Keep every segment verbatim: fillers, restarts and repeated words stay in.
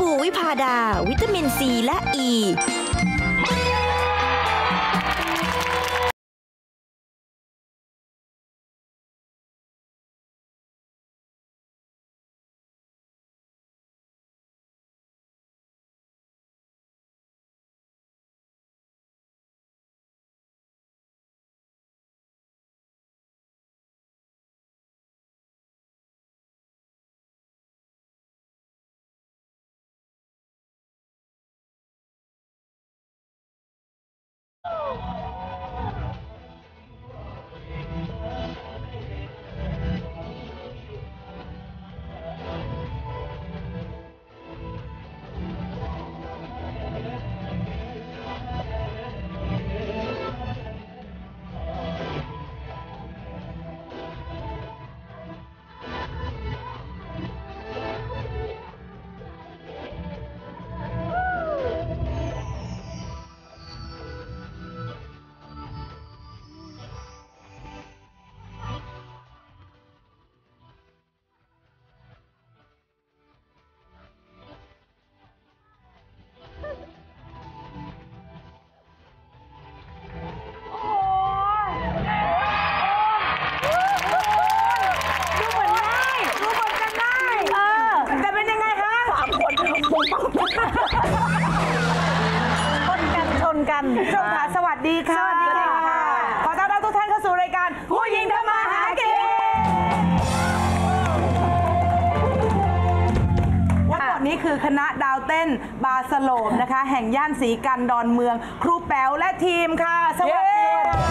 บูวิพาดาวิตามินซีและอ e. ีกันชมค่ะสวัสดีค่ะสวัสดีค่ะขอต้อนรับทุกท่านเข้าสู่รายการผู้หญิงทำมาหากินวันก่อนนี้คือคณะดาวเต้นบาสโลมนะคะแห่งย่านศรีกันดอนเมืองครูแป๋วและทีมค่ะสวัสดี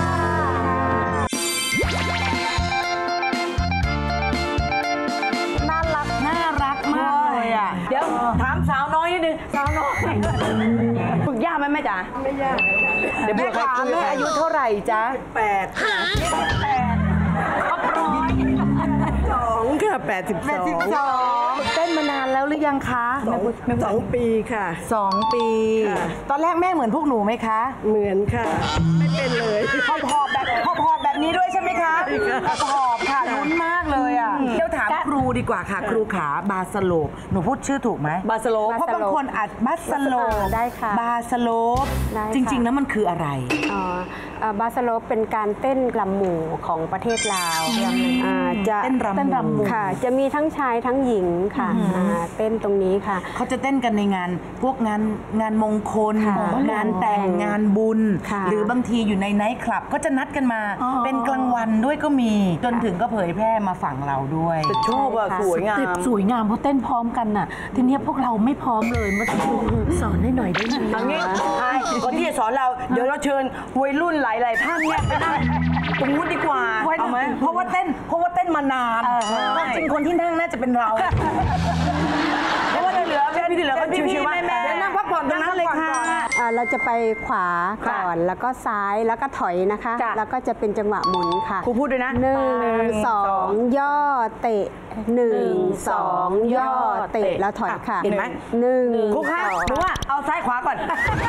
น่ารักน่ารักมากเลยอ่ะเดี๋ยวถามสาวน้อยนิดนึงสาวน้อยฝึกยากไหมแม่จ๋าไม่ยากเดี๋ยวแม่ถามแม่อายุเท่าไหร่จ๊ะแปดแปดครบร้อยสองค่ะแปดสิบสองเต้นมานานแล้วหรือยังคะสองปีค่ะสองปีตอนแรกแม่เหมือนพวกหนูไหมคะเหมือนค่ะไม่เป็นเลยหอบหอบแบบหอบหอบแบบนี้ด้วยใช่ไหมคะหอบค่ะลุ้นมากเลยอ่ะเดี๋ยวถามครูดีกว่าค่ะครูขาบาสโลปหนูพูดชื่อถูกไหมบาสโลปเพราะบางคนอาจบาสโลปได้ค่ะบาสโลปจริงๆแล้วมันคืออะไรอ๋อบาสโลปเป็นการเต้นรำหมู่ของประเทศลาวจะเต้นรำหมู่ค่ะจะมีทั้งชายทั้งหญิงค่ะเต้นตรงนี้ค่ะเขาจะเต้นกันในงานพวกงานงานมงคลงานแต่งงานบุญหรือบางทีอยู่ในไนท์คลับก็จะนัดกันมาเป็นกลางวันด้วยก็มีจนถึงก็เผยแพร่มาฝั่งเราด้วยชอบอะสวยงามสวยงามเพราะเต้นพร้อมกันน่ะทีนี้พวกเราไม่พร้อมเลยมาสอนได้หน่อยได้ไหมอันนี้ใช่คนที่จะสอนเราเดี๋ยวเราเชิญวัยรุ่นหลายๆท่านเนี่ยไปนั่งตรงนู้นดีกว่าเอาไหมเพราะว่าเต้นเพราะว่าเต้นมานานจริงคนที่นั่งน่าจะเป็นเราเพราะว่าที่เหลือที่เหลือก็ชิวๆแม่เดี๋ยวนั่งพักผ่อนตรงนั้นเลยค่ะเราจะไปขวาก่อนแล้วก็ซ้ายแล้วก็ถอยนะคะแล้วก็จะเป็นจังหวะหมุนค่ะครูพูดด้วยนะหนึ่งสองย่อเตะหนึ่งสองย่อเตะแล้วถอยค่ะเห็นไหมหนึ่งครูคะหนูว่าเอาซ้ายขวาก่อน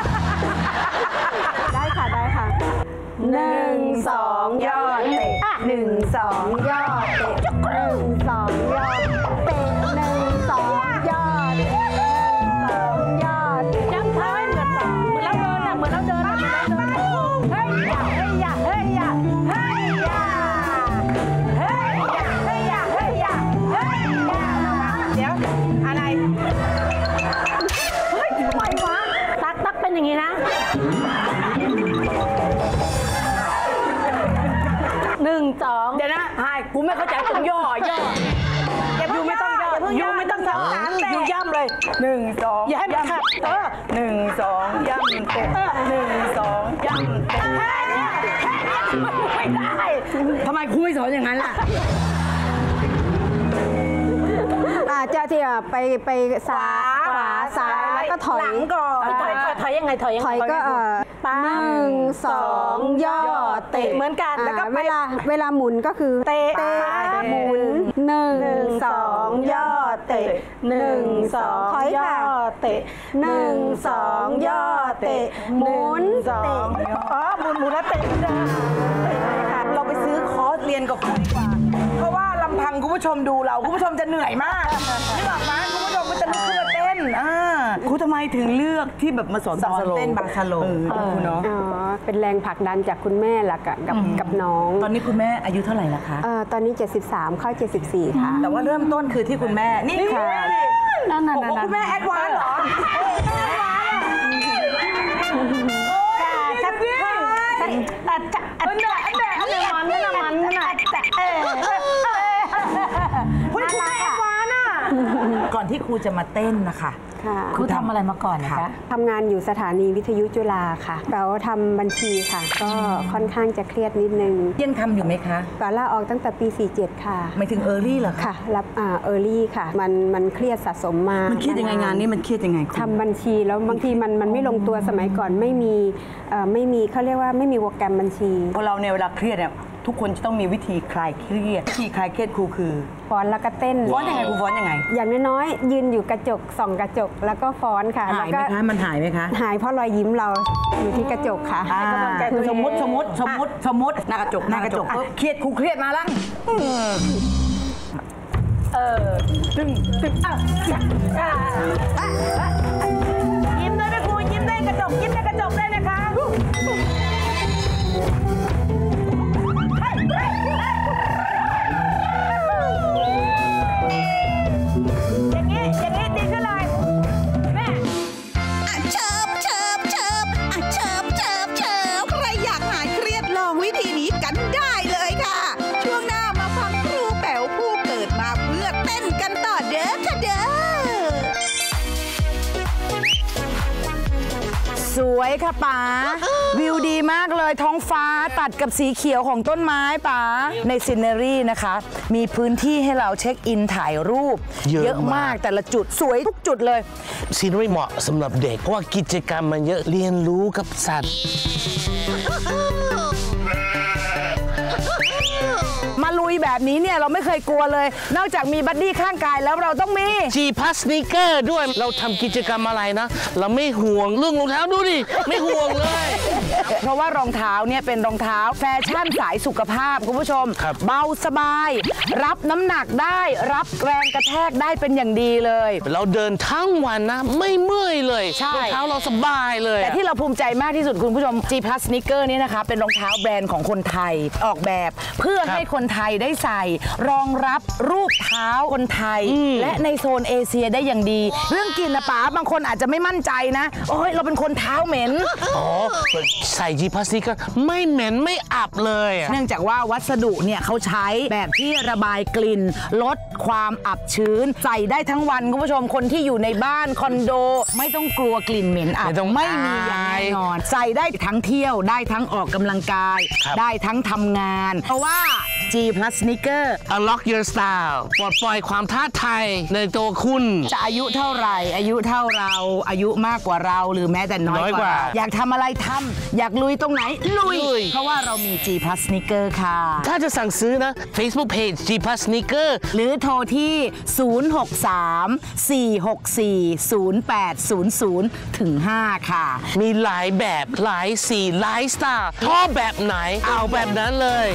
ได้ค่ะได้ค่ะหนึ่งสองย่อเตะหนึ่งสองย่อเตะหนึ่งสองย่อเตะหนึ่งสองย่อเตะหนึ่งสองย่อเตะยังท้ายเหมือนเหมือนเราเดินอะเหมือนเราเดินอะเหมือนเราเดินเฮ้ยยะเฮ้ยยะเฮ้ยยะเฮ้ยยะเฮ้ยยะเฮ้ยยะเฮ้ยยะเฮ้ยยะเดี๋ยวอะไรเฮ้ยทำไมวะตักตักเป็นอย่างนี้นะหนึ่งสองเดี๋ยวนะไฮกูไม่เข้าใจตรงย่อย่อยูไม่ต้องย่อยูไม่ต้องย่อยูย่ำเลยหนึ่งสองอย่าให้มันขัดเออหนึ่งสองย่ำเตะหนึ่งสองย่ำเตะไม่ได้ทำไมครูไม่สอนอย่างนั้นล่ะอาจจะที่ไปไปซ้ายขวาซ้ายแล้วก็ถอยหลังก่อนถอยถอยยังไงถอยยังไงถอยก็เออหนึ่งสองย่อเตะเหมือนกันแล้วก็เวลาเวลาหมุนก็คือเตะหมุนหนึ่งสองย่อเตะหนึ่งสองย่อเตะหนึ่งสองย่อเตะหมุนสองอ๋อหมุนหมุนแล้วเตะเราไปซื้อคอร์สเรียนกับครูดีกว่าเพราะว่าลำพังคุณผู้ชมดูเราคุณผู้ชมจะเหนื่อยมากนี่หรอกมั้ยคุณผู้ชมก็จะลุกขึ้นมาเต้นอ่าทำไมถึงเลือกที่แบบมาสอนบาสโลเต้นบาสโลเนาะอ๋อเป็นแรงผลักดันจากคุณแม่ละกับกับน้องตอนนี้คุณแม่อายุเท่าไหร่ละคะตอนนี้เจ็ดสิบสามเข้าเจ็ดสิบสี่ค่ะแต่ว่าเริ่มต้นคือที่คุณแม่นี่ค่ะนั่นนั่นนั่นคุณแม่แอดวานซ์เหรอจัดพี่จัดจัดอันเดออันเดออันเดอมันนั่นมันนั่นจัดเออคุณแม่แอดวานซ์อ่ะก่อนที่ครูจะมาเต้นนะคะครูทำอะไรมาก่อนนะคะทำงานอยู่สถานีวิทยุจุฬาค่ะแปลว่าทำบัญชีค่ะก็ค่อนข้างจะเครียดนิดนึงยังทำอยู่ไหมคะแปลลาออกตั้งแต่ปีสี่เจ็ดค่ะหมายถึงเออร์ลี่เหรอค่ะรับอ่าเออร์ลี่ค่ะมันมันเครียดสะสมมามันเครียดยังไงงานนี้มันเครียดยังไงทำบัญชีแล้วบางทีมันมันไม่ลงตัวสมัยก่อนไม่มีไม่มีเขาเรียกว่าไม่มีโปรแกรมบัญชีพอเราเนี่ยเวลาเครียดเนี่ยทุกคนจะต้องมีวิธีคลายเครียดวิธีคลายเครียดครูคือฟ้อนแล้วก็เต้นฟ้อนยังไงครูฟ้อนยังไงอย่างน้อยๆยืนอยู่กระจกส่องกระจกแล้วก็ฟ้อนค่ะหายไหมคะมันหายไหมคะหายเพราะรอยยิ้มเราอยู่ที่กระจกค่ะสมมติสมมติสมมติสมมติหน้ากระจกหน้ากระจกเครียดครูเครียดมาแล้วเออตึงตึงอ่ะยิ้มได้ไหมครูยิ้มได้กระจกยิ้มได้กระจกได้นะคะอย่างนี้อย่างนี้ดีขึ้นเลยแม่เชิบเชิบเชิบเชิบเชิบเชิบใครอยากหายเครียดลองวิธีนี้กันได้เลยค่ะช่วงหน้ามาฟังครูแป๋วผู้เกิดมาเพื่อเต้นกันต่อเด้อค่ะเด้อสวยค่ะป๋าวิวดีมากเลยท้องฟ้าตัดกับสีเขียวของต้นไม้ป๋าในซีเนอรี่นะคะมีพื้นที่ให้เราเช็คอินถ่ายรูปเยอะมากแต่ละจุดสวยทุกจุดเลยซีเนอรี่เหมาะสำหรับเด็กเพราะว่ากิจกรรมมันเยอะเรียนรู้กับสัตว์มาลุยแบบนี้เนี่ยเราไม่เคยกลัวเลยนอกจากมีบัดดี้ข้างกายแล้วเราต้องมี G Plus Sneaker ด้วยเราทำกิจกรรมอะไรนะเราไม่ห่วงเรื่องรองเท้าดูดิไม่ห่วงเลยเพราะว่ารองเท้าเนี่ยเป็นรองเท้าแฟชั่นสายสุขภาพคุณผู้ชมเบาสบายรับน้ำหนักได้รับแรงกระแทกได้เป็นอย่างดีเลยเราเดินทั้งวันนะไม่เมื่อยเลยใช่รองเท้าเราสบายเลยแต่ที่เราภูมิใจมากที่สุดคุณผู้ชม G Plus Sneaker นี่นะคะเป็นรองเท้าแบรนด์ของคนไทยออกแบบเพื่อให้คนไทยได้ใส่รองรับรูปเท้าคนไทยและในโซนเอเชียได้อย่างดีเรื่องกลิ่นนะป๋าบางคนอาจจะไม่มั่นใจนะโอ้ยเราเป็นคนเท้าเหม็นอ๋อใส่ G Plus Sneaker ไม่เหม็นไม่อับเลยเนื่องจากว่าวัสดุเนี่ยเขาใช้แบบที่ระบายกลิ่นลดความอับชื้นใส่ได้ทั้งวันคุณผู้ชมคนที่อยู่ในบ้านคอนโดไม่ต้องกลัวกลิ่นเหม็นอับไม่มีอย่างแน่นอนใส่ได้ทั้งเที่ยวได้ทั้งออกกำลังกายได้ทั้งทำงานเพราะว่า G Plus Sneaker Unlock your style ปลดปล่อยความท้าทายในตัวคุณจะอายุเท่าไหร่อายุเท่าเราอายุมากกว่าเราหรือแม้แต่น้อยกว่าอยากทำอะไรทำอยากลุยตรงไหนลุยเพราะว่าเรามี G Plus Sneaker ค่ะถ้าจะสั่งซื้อนะ Facebook Page G Plus Sneaker หรือโทรที่ศูนย์ หก สาม สี่ หก สี่ ศูนย์ แปด ศูนย์ ศูนย์ ถึง ห้า ค่ะมีหลายแบบหลายสีหลายสไตล์ชอบแบบไหนเอาแบบนั้นเลย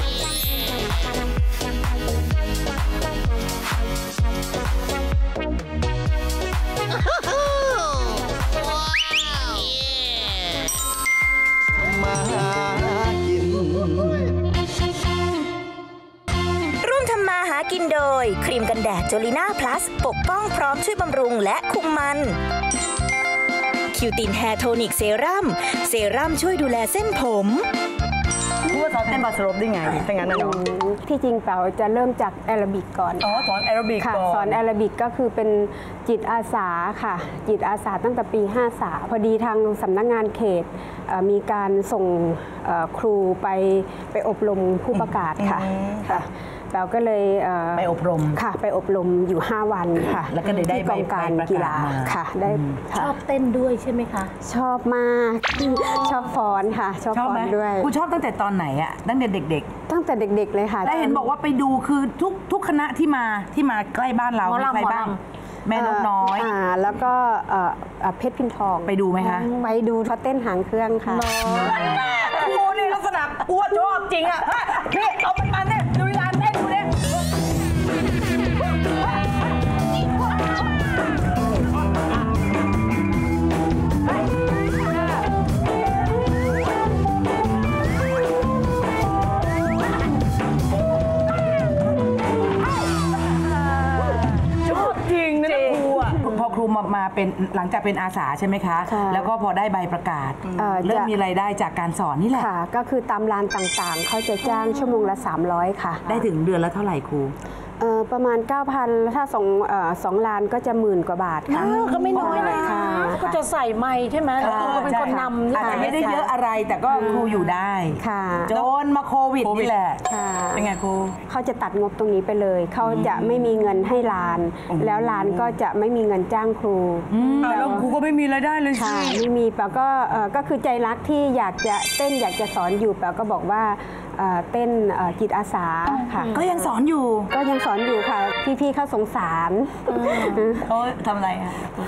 ร่วมทำมาหากินโดยครีมกันแดดโจลิน่าพลัสปกป้องพร้อมช่วยบำรุงและคุมมันคิวตินแฮร์โทนิกเซรั่มเซรั่มช่วยดูแลเส้นผมพูดว่าสอนเต้นบาสโลปได้ไงถ้างั้นนะน้องที่จริงเปล่าจะเริ่มจากแอโรบิกก่อนอ๋อสอนแอโรบิกก่อนสอนแอโรบิกก็คือเป็นจิตอาสาค่ะจิตอาสาตั้งแต่ปีห้าสามพอดีทางสำนักงานเขตมีการส่งครูไปไปอบรมผู้ประกาศค่ะค่ะเราก็เลยไปอบรมค่ะไปอบรมอยู่ห้าวันค่ะแล้วก็เลยได้กองการกีฬาค่ะได้ชอบเต้นด้วยใช่ไหมคะชอบมากชอบฟ้อนค่ะชอบฟ้อนด้วยคุณชอบตั้งแต่ตอนไหนอะตั้งแต่เด็กๆตั้งแต่เด็กๆเลยค่ะได้เห็นบอกว่าไปดูคือทุกทุกคณะที่มาที่มาใกล้บ้านเรามีใครบ้างแม่นกน้อยอ่าแล้วก็เพชรพินทองไปดูไหมคะไปดูเขาเต้นหางเครื่องค่ะโอ้นี่ลักษณะอ้วนชอบจริงอะพี่เอาเป็นมันเนี่ยดูร้านเต้นดูเนี่ยมามาเป็นหลังจากเป็นอาสาใช่ไหมคะแล้วก็พอได้ใบประกาศเริ่มมีรายได้จากการสอนนี่แหละค่ะก็คือตามร้านต่างๆเขาจะจ้างชั่วโมงละสามร้อยค่ะได้ถึงเดือนละเท่าไหร่ครูประมาณ เก้าพัน ถ้าสองสองล้านก็จะหมื่นกว่าบาทค่ะก็ไม่น้อยนะก็จะใส่ไม้ใช่ไหมแล้วตัวเป็นคนนำอาจจะไม่ได้เยอะอะไรแต่ก็ครูอยู่ได้ค่ะจนมาโควิดนี่แหละเป็นไงครูเขาจะตัดงบตรงนี้ไปเลยเขาจะไม่มีเงินให้ร้านแล้วร้านก็จะไม่มีเงินจ้างครูแล้วครูก็ไม่มีรายได้เลยค่ะไม่มีแปลก็ก็คือใจรักที่อยากจะเต้นอยากจะสอนอยู่แปลก็บอกว่าเต้นจิตอาสาค่ะก็ยังสอนอยู่ก็ยังสอนอยู่ค่ะพี่ๆเขาสงสารเขาทำอะไรอ่ะ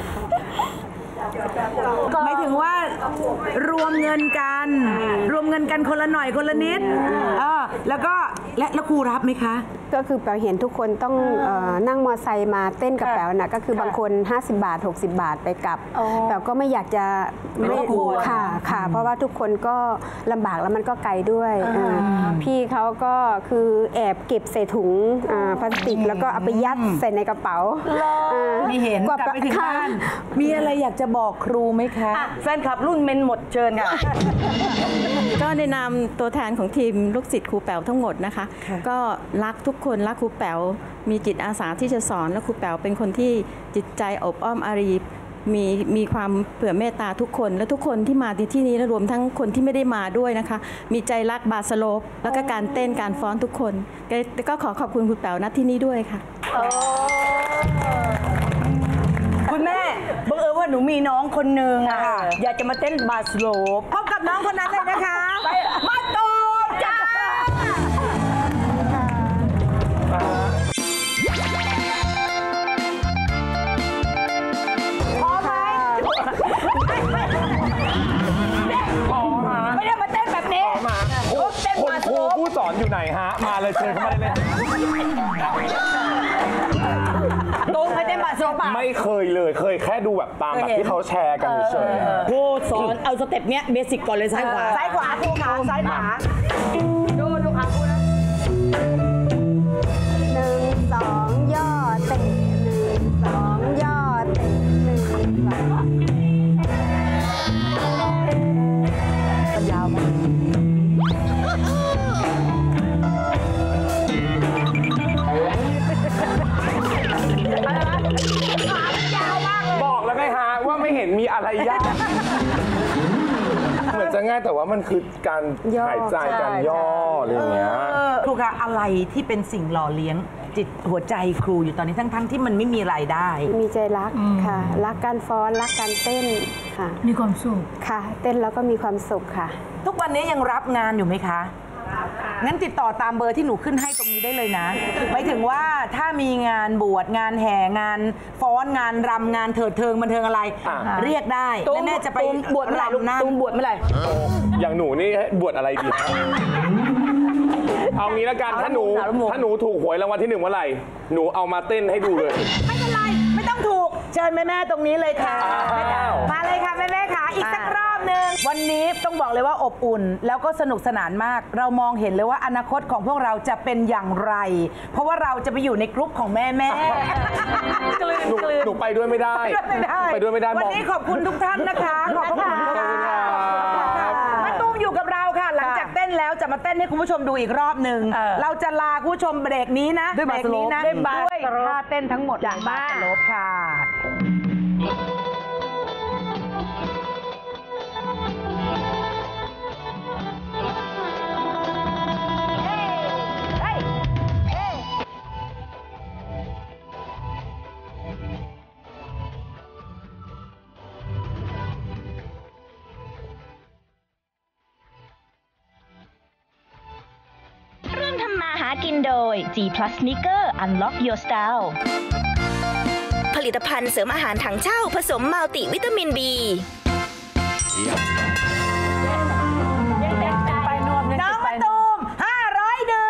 หมายถึงว่ารวมเงินกันรวมเงินกันคนละหน่อยคนละนิดแล้วก็และแล้วครูรับไหมคะก็คือแปลเห็นทุกคนต้องนั่งมอไซค์มาเต้นกับแปลนะก็คือบางคนห้าสิบบาทหกสิบบาทไปกลับแปลก็ไม่อยากจะไม่ค่ะค่ะเพราะว่าทุกคนก็ลำบากแล้วมันก็ไกลด้วยพี่เขาก็คือแอบเก็บใส่ถุงพลาสติกแล้วก็เอาไปยัดใส่ในกระเป๋ามีเห็นกลับไปถึงบ้านมีอะไรอยากจะบอกครูไหมคะแฟนคลับรุ่นเมนหมดเชิญค่ะก็ในนามตัวแทนของทีมลูกศิษย์ครูแป๋วทั้งหมดนะคะก็รักทุกคนรักครูแป๋วมีจิตอาสาที่จะสอนและครูแป๋วเป็นคนที่จิตใจอบอ้อมอารีมีมีความเผื่อเมตตาทุกคนและทุกคนที่มาที่นี้และรวมทั้งคนที่ไม่ได้มาด้วยนะคะมีใจรักบาสโลปแล้วก็การเต้นการฟ้อนทุกคนก็ขอขอบคุณครูแป๋วณที่นี้ด้วยค่ะคุณแม่บังเอิญว่าหนูมีน้องคนหนึ่งอะอยากจะมาเต้นบาสโลปพบกับน้องคนนั้นเลยนะคะมาตูมจ้าพอไหมไม่ได้มาเต้นแบบนี้คนครูผู้สอนอยู่ไหนฮะมาเลยเชิญเข้ามาเลยตูมเคยเต้นบาสโลปป่ะไม่เคยเลยเคยแค่ดูแบบตามแบบที่เขาแชร์กันเฉยครูสอนเอาสเต็ปเนี้ยเบสิกก่อนเลยซ้ายขวาซ้ายขวาครูขาซ้ายขวาดูดูขาครูนะหนึ่งสองย่อเตะหนึ่งสองย่อเตะหนึ่งสองยาวมากบอกแล้วไงฮะว่าไม่เห็นมีอะไรยากเหมือนจะง่ายแต่ว่ามันคือการหายใจการย่ออะไรอย่างเงี้ยครูคะอะไรที่เป็นสิ่งหล่อเลี้ยงจิตหัวใจครูอยู่ตอนนี้ทั้งๆที่มันไม่มีรายได้มีใจรักค่ะรักการฟ้อนรักการเต้นค่ะมีความสุขค่ะเต้นแล้วก็มีความสุขค่ะทุกวันนี้ยังรับงานอยู่ไหมคะงั้นติดต่อตามเบอร์ที่หนูขึ้นให้ตรงนี้ได้เลยนะหมายถึงว่าถ้ามีงานบวชงานแห่งานฟ้อนงานรำงานเถิดเทิงบันเทิงอะไรเรียกได้และแม่จะไปบวชเมื่อไหร่ลูกตูมบวชเมื่อไหร่อย่างหนูนี่บวชอะไรดีเอางี้ละกันถ้าหนูถ้าหนูถูกหวยรางวัลที่หนึ่งเมื่อไหร่หนูเอามาเต้นให้ดูเลยไม่เป็นไรไม่ต้องถูกเชิญแม่แม่ตรงนี้เลยค่ะมาเลยค่ะแม่แม่ค่ะอีกสักรอบนึงวันนี้ต้องบอกเลยว่าอบอุ่นแล้วก็สนุกสนานมากเรามองเห็นเลยว่าอนาคตของพวกเราจะเป็นอย่างไรเพราะว่าเราจะไปอยู่ในกรุ๊ปของแม่แม่หนูไปด้วยไม่ได้ไปด้วยไม่ได้วันนี้ขอบคุณทุกท่านนะคะขอบคุณค่ะมาตุ้มอยู่กับเราค่ะหลังจากเต้นแล้วจะมาเต้นให้คุณผู้ชมดูอีกรอบหนึ่งเราจะลาคุณผู้ชมเบรกนี้นะด้วยบาสโลปด้วยท่าเต้นทั้งหมดจากบาสโลปค่ะกินโดย G Plus Sneaker Unlock Your Style ผลิตภัณฑ์เสริมอาหารถังเช่าผสมมัลติวิตามิน B น้องมะตูมห้าร้อยดื่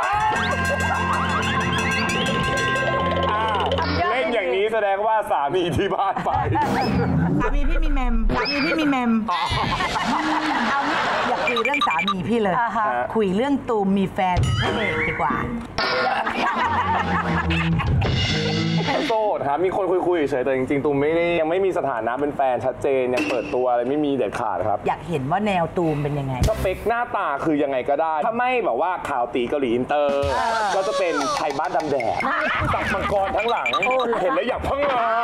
มเล่นอย่างนี้แสดงว่าสามีที่บ้านไปสามีพี่มีเมมสามีพี่มีเมมเอางี้อย่าคุยเรื่องสามีพี่เลยคุยเรื่องตูมมีแฟนให้เด็กดีกว่าโสดครับมีคนคุยๆเฉยแต่จริงๆตูมไม่ได้ยังไม่มีสถานะเป็นแฟนชัดเจนยังเปิดตัวอะไรไม่มีเด็ดขาดครับอยากเห็นว่าแนวตูมเป็นยังไงสเปคหน้าตาคือยังไงก็ได้ถ้าไม่แบบว่าขาวตีเกาหลีอินเตอร์ก็จะเป็นไทยบ้านดำแดดตักมังกรทั้งหลังเห็นแล้วอยากพังงา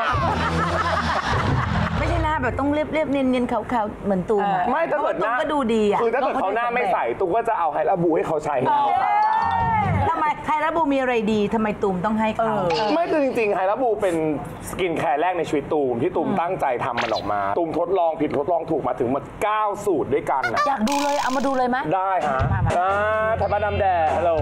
ไม่ใช่หน้าแบบต้องเรียบๆเนียนๆขาวๆเหมือนตูมไม่ถ้าเกิดหน้าก็ดูดีอ่ะคือถ้าเกิดเขาหน้าไม่ใส่ตูมก็จะเอาไฮระบูให้เขาใช้ทำไมไฮระบูมีอะไรดีทำไมตูมต้องให้เขาไม่คือจริงๆไฮระบูเป็นสกินแคร์แรกในชีวิตตูมที่ตูมตั้งใจทำมันออกมาตูมทดลองผิดทดลองถูกมาถึงหมดเก้าสูตรด้วยกันอยากดูเลยเอามาดูเลยไหมได้ฮะไทยบ้านดำแดดฮัลโหล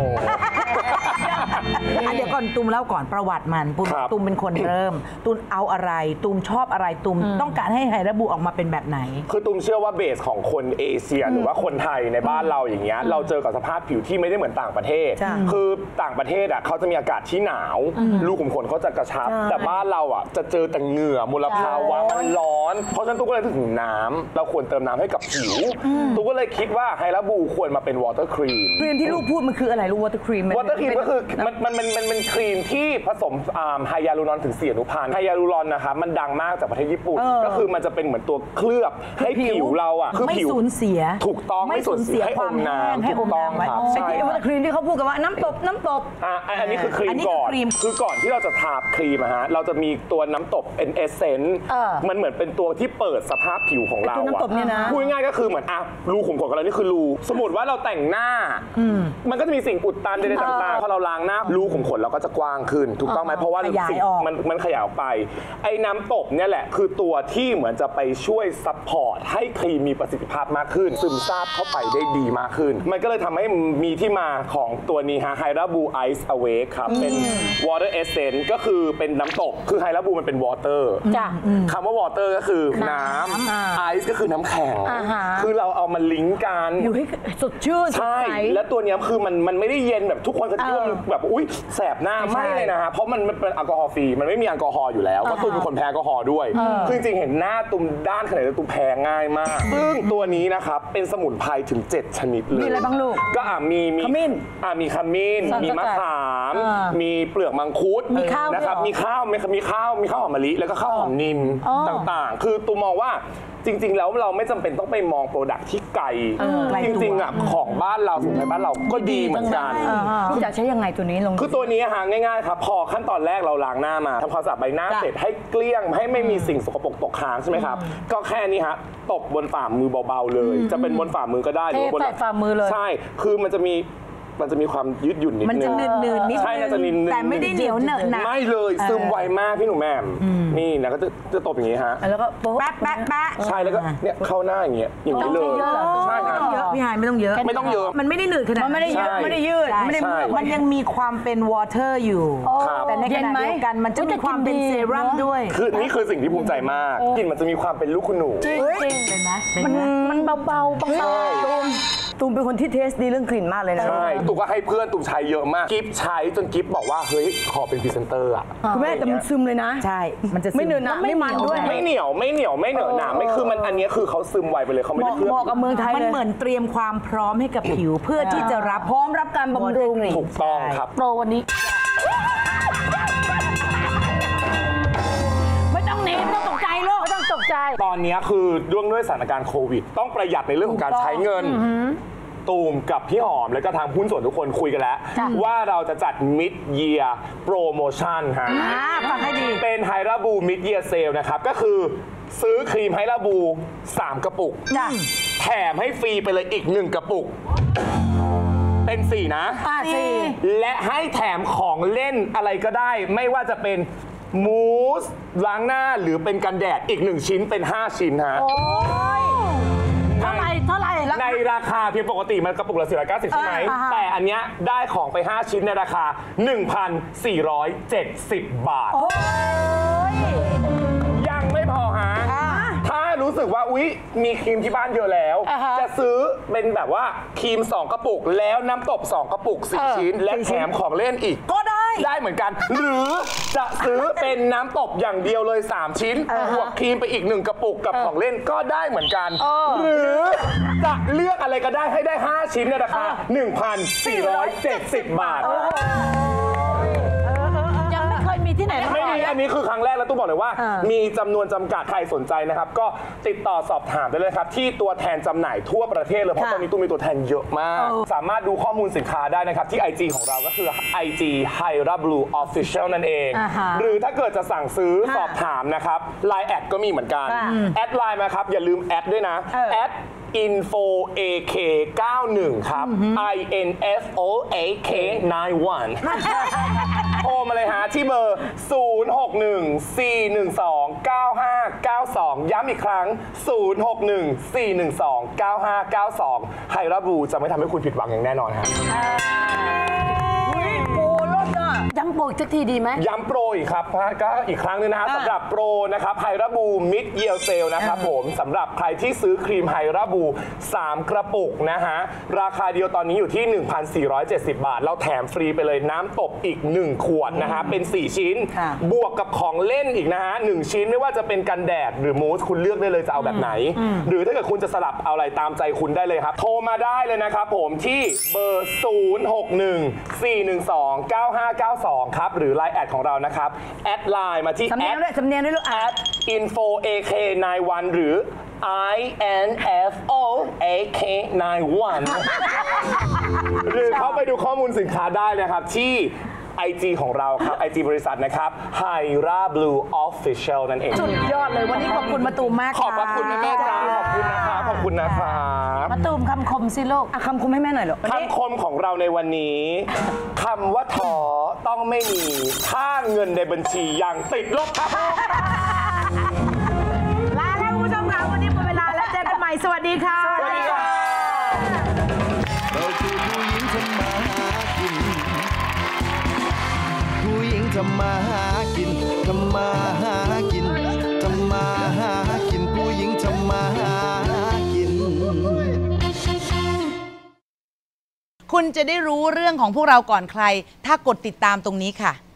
เดี๋ยวก่อนตูมเล่าก่อนประวัติมันตูมเป็นคนเริ่มตูมเอาอะไรตูมชอบอะไรตูมต้องการให้ไฮระบูออกมาเป็นแบบไหนคือตูมเชื่อว่าเบสของคนเอเชียหรือว่าคนไทยในบ้านเราอย่างเงี้ยเราเจอกับสภาพผิวที่ไม่ได้เหมือนต่างประเทศคือต่างประเทศอ่ะเขาจะมีอากาศที่หนาวรูขุมขนเขาจะกระชับแต่บ้านเราอ่ะจะเจอแต่เหงื่อมลภาวะมันร้อนเพราะฉะนั้นตูก็เลยถึงน้ำเราควรเติมน้ำให้กับผิวตูก็เลยคิดว่าไฮระบูควรมาเป็นวอเตอร์ครีมครีมที่ลูกพูดมันคืออะไรลูกวอเตอร์ครีมวอเตอร์ครีมก็คือมันมันมันมันเป็นครีมที่ผสมไฮยาลูรอนถึงสี่อนุพันธ์ไฮยาลูรอนนะครับมันดังมากจากประเทศญี่ปุ่นก็คือมันจะเป็นเหมือนตัวเคลือบให้ผิวเราอ่ะคือผิวไม่สูญเสียถูกต้องไม่สูญเสียให้อมน้ำให้อมน้ำไว้ไอ้ที่วอเตอร์ครีมที่เขาพูดกันว่าน้ำตบน้ำตบอ่ะอันนี้คือครีมก่อนคือก่อนที่เราจะทาครีมอะฮะเราจะมีตัวน้ำตบเป็นเอเซนส์มันเหมือนเป็นตัวที่เปิดสภาพผิวของเราอะพูดง่ายก็คือเหมือนอ่ะรูขุมขนของเรานี่คือรูสมมติว่าเราแต่งหน้ามันก็จะมีสิ่งอุดตันใดๆต่างๆพอเราล้างหน้ารูขุมขนเราก็จะกว้างขึ้นถูกต้องไหมเพราะว่าสิ่งมันมันขยายออกไปไอ้น้ำตบเนี่ยแหละคือตัวที่เหมือนจะไปช่วยซัพพอร์ตให้ครีมมีประสิทธิภาพมากขึ้นซึมซาบเข้าไปได้ดีมากขึ้นมันก็เลยทำให้มีที่มาของตัวนี้ฮะไฮระบูไอซ์อเวกครับเป็น water essence ก็คือเป็นน้ำตกคือไฮระบูมันเป็น water คำว่า water ก็คือน้ำไอซ์ก็คือน้ำแข็งคือเราเอามาลิงก์กันอยู่ให้สดชื่นใช่และตัวนี้คือมันมันไม่ได้เย็นแบบทุกคนจะคิดว่ามันแบบอุ้ยแสบหน้าไม่เลยนะฮะเพราะมันเป็นแอลกอฮอล์ฟรีมันไม่มีแอลกอฮอล์อยู่แล้วเพราะตุ้มเป็นคนแพ้แอลกอฮอล์ด้วยคือจริงๆเห็นหน้าตุ้มด้านขนาดนี้ตุ้มแพ้ง่ายมากซึ่งตัวนี้นะครับเป็นสมุนไพรถึงเจ็ดชนิดเลยมีอะไรบ้างลูกก็อ่ะมีมีขมิ้นอ่ะมีขมิ้นมีมะขามมีเปลือกมังคุดนะครับมีข้าวมีมีข้าวมีข้าวหอมมะลิแล้วก็ข้าวหอมนิมต่างๆคือตุ้มมองว่าจริงๆแล้วเราไม่จำเป็นต้องไปมองโปรดักที่ไกลจริงๆอ่ะของบ้านเราสมุนไพรบ้านเราก็ดีเหมือนกันคุณจะใช้ยังไงตัวนี้ลงคือตัวนี้หาง่ายๆครับพอขั้นตอนแรกเราล้างหน้ามาทำความสะอาดใบหน้าเสร็จให้เกลี้ยงให้ไม่มีสิ่งสกปรกตกค้างใช่ไหมครับก็แค่นี้ฮะตบบนฝ่ามือเบาๆเลยจะเป็นบนฝ่ามือก็ได้หรือบนฝ่ามือเลยใช่คือมันจะมีมันจะมีความยืดหยุ่นนิดนึงมันจะนืดนืดนิดใช่น่าจะนิดนึงแต่ไม่ได้เหนียวเหนอะหนักไม่เลยซึมไวมากพี่หนูแม่นี่นะก็จะจะตบอย่างนี้ฮะแล้วก็แป๊ะแป๊ะแป๊ะใช่แล้วก็เนี่ยเข้าหน้าอย่างเงี้ยอย่างนี้เลยใช่ครับเยอะพี่หายไม่ต้องเยอะไม่ต้องเยอะมันไม่ได้หนืดขนาดมันไม่ได้เยอะไม่ได้ยืดไม่ได้มันยังมีความเป็นวอเตอร์อยู่แต่ในขณะเดียวกันมันจะมีความเป็นเซรั่มด้วยคือนี่คือสิ่งที่ภูมิใจมากกลิ่นมันจะมีความเป็นลูกคุณหนูจริงจริงเลยนะมันมันเบาๆเบาตูมเป็นคนที่เทสดีเรื่องกลิ่นมากเลยนะใช่ตูมก็ให้เพื่อนตูมใช้เยอะมากกิฟใช้จนกิฟบอกว่าเฮ้ยขอเป็นพรีเซนเตอร์อ่ะคุณแม่แต่มันซึมเลยนะใช่มันจะไม่เหนอะหนะไม่มันด้วยไม่เหนียวไม่เหนียวไม่เหนอะหนาไม่คือมันอันนี้คือเขาซึมไวไปเลยเขาไม่ได้เคลือบเหมาะกับเมืองไทยเลยมันเหมือนเตรียมความพร้อมให้กับผิวเพื่อที่จะรับพร้อมรับการบำรุงถูกต้องครับโปรวันนี้ไม่ต้องหนีไม่ต้องตกใจลูกไม่ต้องตกใจตอนนี้คือด้วยด้วยสถานการณ์โควิดต้องประหยัดในเรื่องของการใช้เงินตูมกับพี่หอมแล้วก็ทางหุ้นส่วนทุกคนคุยกันแล้วว่าเราจะจัด Mid Year Promotion ฮะฟังให้ดีเป็นไฮระบู Mid Year Sale นะครับก็คือซื้อครีมไฮระบูสามกระปุกแถมให้ฟรีไปเลยอีกหนึ่งกระปุกเป็นสี่นะและให้แถมของเล่นอะไรก็ได้ไม่ว่าจะเป็นมูสล้างหน้าหรือเป็นกันแดดอีกหนึ่งชิ้นเป็นห้าชิ้นฮะเท่าไหร่เท่าไหร่ในราคาเพียงปกติมันกระปุกละสี่ร้อยเก้าสิบใช่ไหมแต่อันเนี้ยได้ของไปห้าชิ้นในราคา หนึ่งพันสี่ร้อยเจ็ดสิบ บาทยังไม่พอฮะถ้ารู้สึกว่าอุ๊ยมีครีมที่บ้านเยอะแล้วจะซื้อเป็นแบบว่าครีมสองกระปุกแล้วน้ำตบสองกระปุกสี่ชิ้นและแถมของเล่นอีกก็ได้ได้เหมือนกันหรือจะซื้อเป็นน้ำตบอย่างเดียวเลยสามชิ้นบวกครีมไปอีกหนึ่งกระปุกกับของเล่นก็ได้เหมือนกันหรือจะเลือกอะไรก็ได้ให้ได้ห้าชิ้นในราคา หนึ่งพันสี่ร้อยเจ็ดสิบ บาทยังไม่เคยมีที่ไหนไม่มีอันนี้คือครั้งแรกแล้วต้องบอกเลยว่า มีจำนวนจำกัดใครสนใจนะครับก็ติดต่อสอบถามได้เลยครับที่ตัวแทนจำหน่ายทั่วประเทศเลยเพราะตอนนี้ตู้มีตัวแทนเยอะมากสามารถดูข้อมูลสินค้าได้นะครับที่ ไอ จี ของเราก็คือ ไอ จี Hyra Blue Official นั่นเองหรือถ้าเกิดจะสั่งซื้อสอบถามนะครับ ไลน์ แอดก็มีเหมือนกันแอดไลน์มาครับอย่าลืมแอดด้วยนะแอด อินโฟ เอ เค เก้าสิบ ครับ I N F O A K ไนน์วัน โทรมาเลยฮะที่เบอร์ ศูนย์ หก หนึ่ง สี่ หนึ่ง สอง เก้า ห้า เก้า สอง ย้ำอีกครั้ง ศูนย์ หก หนึ่ง สี่ หนึ่ง สอง เก้า ห้า เก้า สอง ไฮราบลูจะไม่ทำให้คุณผิดหวังอย่างแน่นอนฮะย้ำโปรอีกสักทีดีไหมย้ำโปรอีกครับก็อีกครั้งนึงนะครับสำหรับโปรนะครับไฮราบูมิดเยียวเซลนะครับผมสำหรับใครที่ซื้อครีมไฮราบูสามกระปุกนะฮะราคาเดียวตอนนี้อยู่ที่ หนึ่งพันสี่ร้อยเจ็ดสิบ บาทเราแถมฟรีไปเลยน้ำตบอีกหนึ่งขวดนะฮะเป็นสี่ชิ้นบวกกับของเล่นอีกนะฮะหนึ่งชิ้นไม่ว่าจะเป็นกันแดดหรือมูสคุณเลือกได้เลยจะเอาแบบไหนหรือถ้าเกิดคุณจะสลับเอาอะไรตามใจคุณได้เลยครับโทรมาได้เลยนะครับผมที่เบอร์ ศูนย์ หก หนึ่ง สี่ หนึ่ง สอง เก้า ห้า เก้า สอง ครับหรือ ไลน์ แอดของเรานะครับแอดไลน์มาที่สำเนียงด้วยสำเนียงด้วยลูกแอด อินโฟ เอ เค ไนน์วัน หรือ I N F O A K ไนน์วัน หรือเข้าไปดูข้อมูลสินค้าได้นะครับที่ ไอ จี ของเราครับ ไอ จี บริษัทนะครับ Hyra Blue Official นั่นเองสุดยอดเลยวันนี้ขอบคุณมาตูมมากขอบพระคุณแม่จ้าขอบคุณนะครับขอบคุณนะครับมาตูมคำคมสิลูกคำคมให้แม่หน่อยลูกคำคมของเราในวันนี้คำว่าท้อต้องไม่มีถ้าเงินในบัญชียังติดลบครับลาแล้วคุณผู้ชมค่ะวันนี้หมดเวลาแล้วเจอกันใหม่สวัสดีค่ะสวัสดีค่ะเราคือผู้หญิงทำมาหากินผู้หญิงทำมาหากินทำมาหากินทำมาหากินผู้หญิงทำมาหากินคุณจะได้รู้เรื่องของพวกเราก่อนใครถ้ากดติดตามตรงนี้ค่ะ